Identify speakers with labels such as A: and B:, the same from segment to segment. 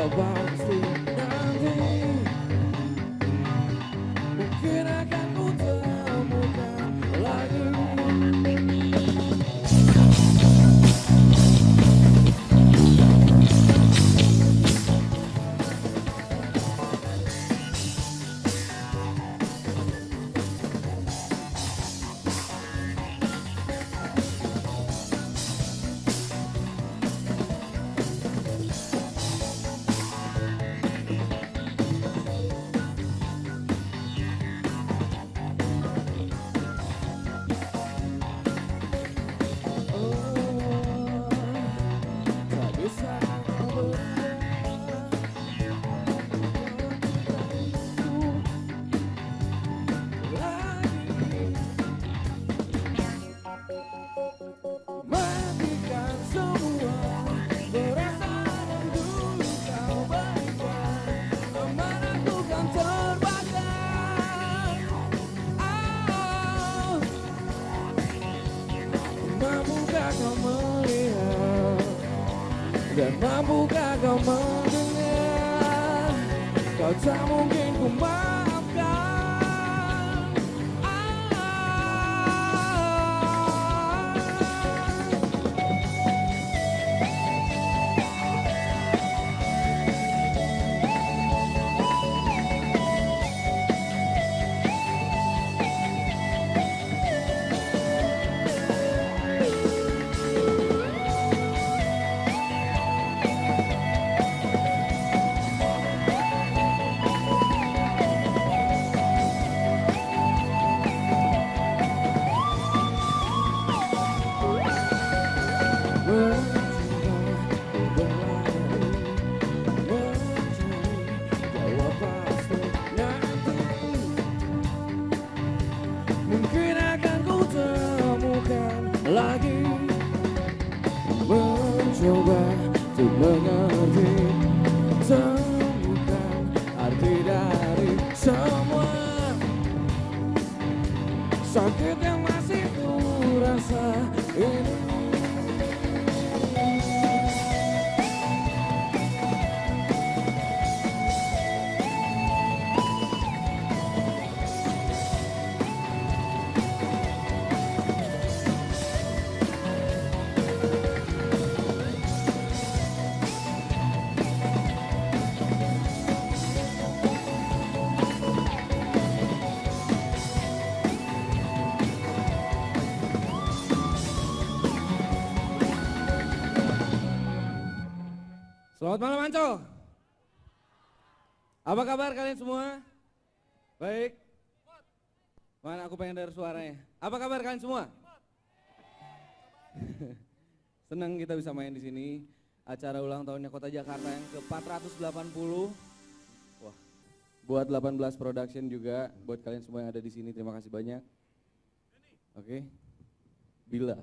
A: Kau pasti nanti mungkin akan ku temukan lagi. Matikan semua perasaan dulu kau berikan, aman aku kan terbakar. Mampukah kau melihat dan mampukah kau mendengar? Kau tak mungkin ku maafkan. Mungkin akan ku temukan lagi, mencoba untuk mengerti, temukan arti dari semua sakit yang masih ku rasa ini. Selamat malam Ancol. Apa kabar kalian semua? Baik. Mana aku pengen dengar suaranya. Apa kabar kalian semua? Senang kita bisa main di sini. Acara ulang tahunnya Kota Jakarta yang ke-480. Wah, buat 18 Production juga, buat kalian semua yang ada di sini, terima kasih banyak. Oke. Bila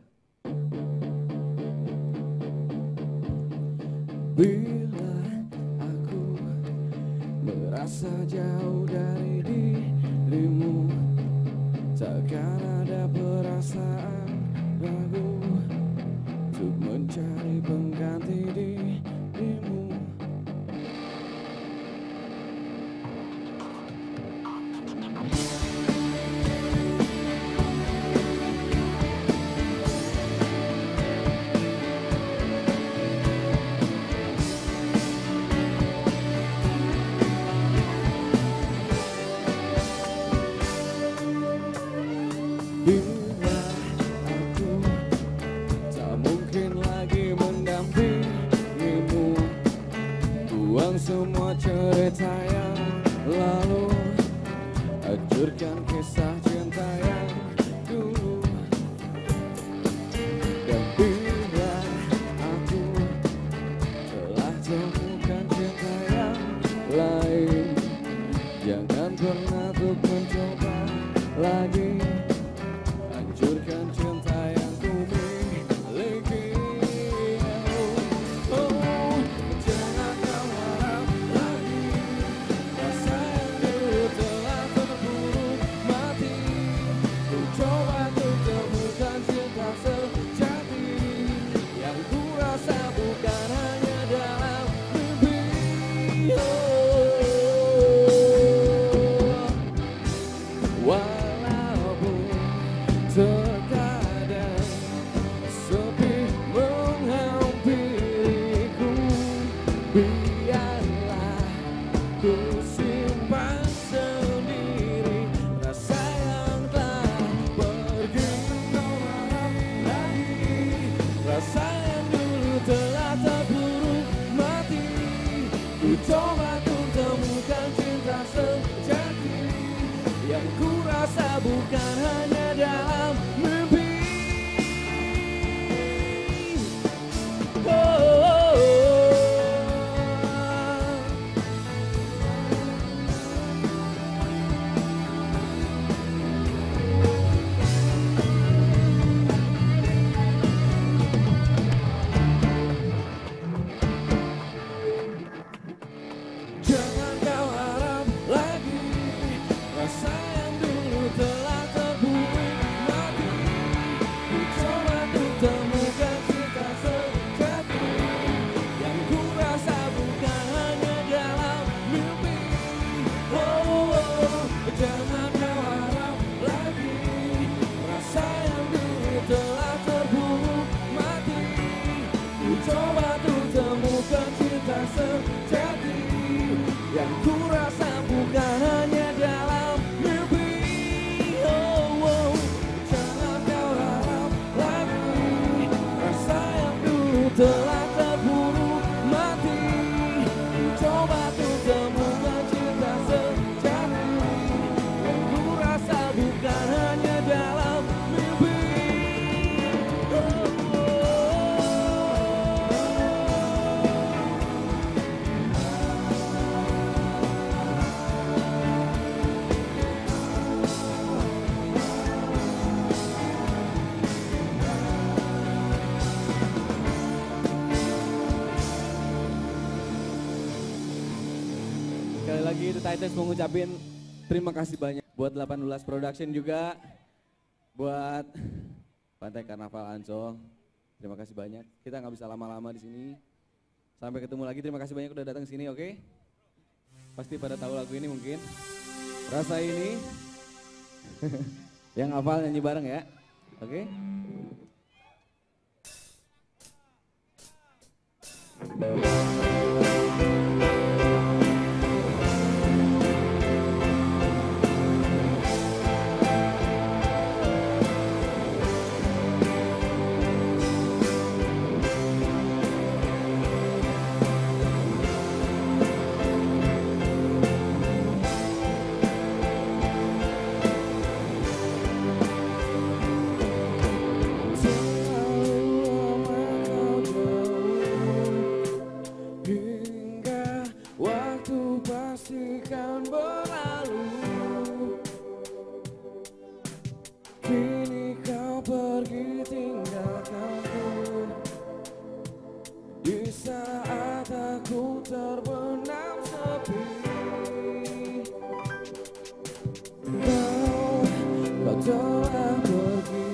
A: aku merasa jauh dari dirimu, takkan ada perasaan ragu untuk mencari pengganti dirimu. Bila aku tak mungkin lagi mendampingimu, buang semua cerita yang lalu, hancurkan kisah cinta yang dulu. Dan bila aku telah temukan cinta yang lain, jangan pernah untuk mencoba lagi. Hancurkan cinta yang ku miliki. Oh, jangan kau harap lagi. Rasa yang dulu telah terburu mati. biarlah ku simpan sendiri rasa yang telah pergi. Rasa yang dulu telah terburu mati. Ku coba untuk temukan cinta sejati yang ku rasa bukan hanya dalam mimpi. Jangan kau harap lagi rasa yang dulu telah terburu mati. Ku coba untuk temukan cinta sejati yang ku rasa bukan hanya dalam mimpi. Oh, oh, jangan kau harap lagi rasa yang dulu telah terburu mati. Ku coba untuk temukan cinta sejati yang ku rasa bukan hanya dalam mimpi. Oh, oh, jangan kau harap lagi rasa yang dulu telah terburu mati. Ku coba untuk temukan cinta sejati yang ku rasa bukan hanya dalam mimpi. Sekali lagi The Titans mau ngucapin terima kasih banyak buat 18 Production juga, buat Pantai Karnaval Ancol. Terima kasih banyak. Kita nggak bisa lama-lama di sini. Sampai ketemu lagi. Terima kasih banyak udah datang ke sini, oke? Pasti pada tahu lagu ini mungkin. Rasa ini. Yang hafal nyanyi bareng ya. Oke? Pastikan berlalu. Kini kau pergi tinggalkanku di saat aku terbenam sepi. Kau telah pergi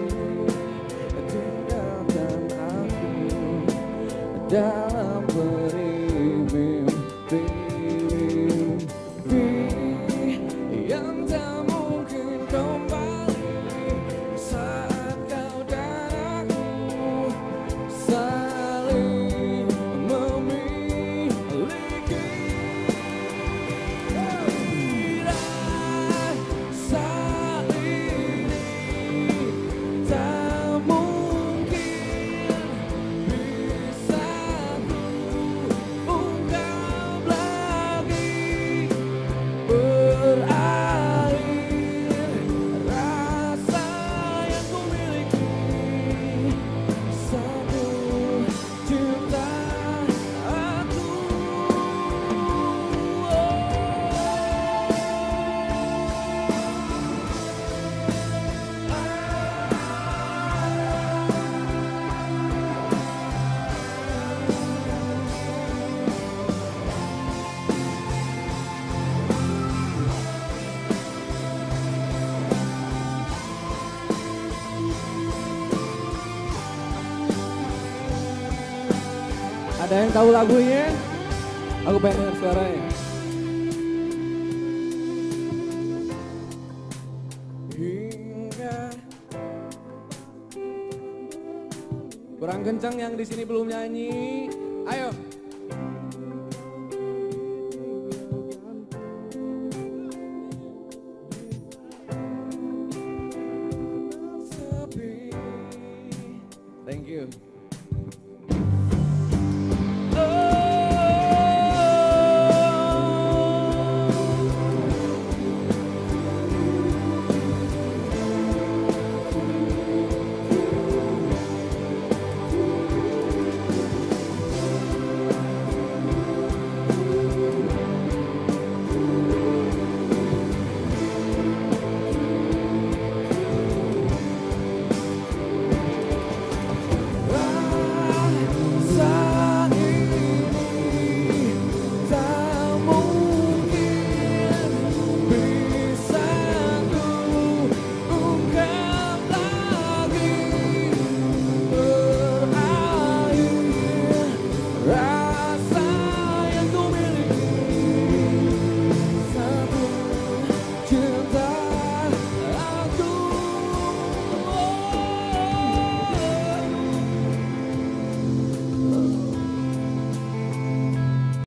A: tinggalkan aku dalam mimpi yang tak mungkin kembali saat kau dan aku saling memiliki. Rasa ini tak mungkin bisa ku ungkap lagi. Berakhir rasa yang ku miliki, satu cinta aku. Ada yang tahu lagunya? Aku pengen dengar suaranya. Hingga kurang kencang yang di sini belum nyanyi.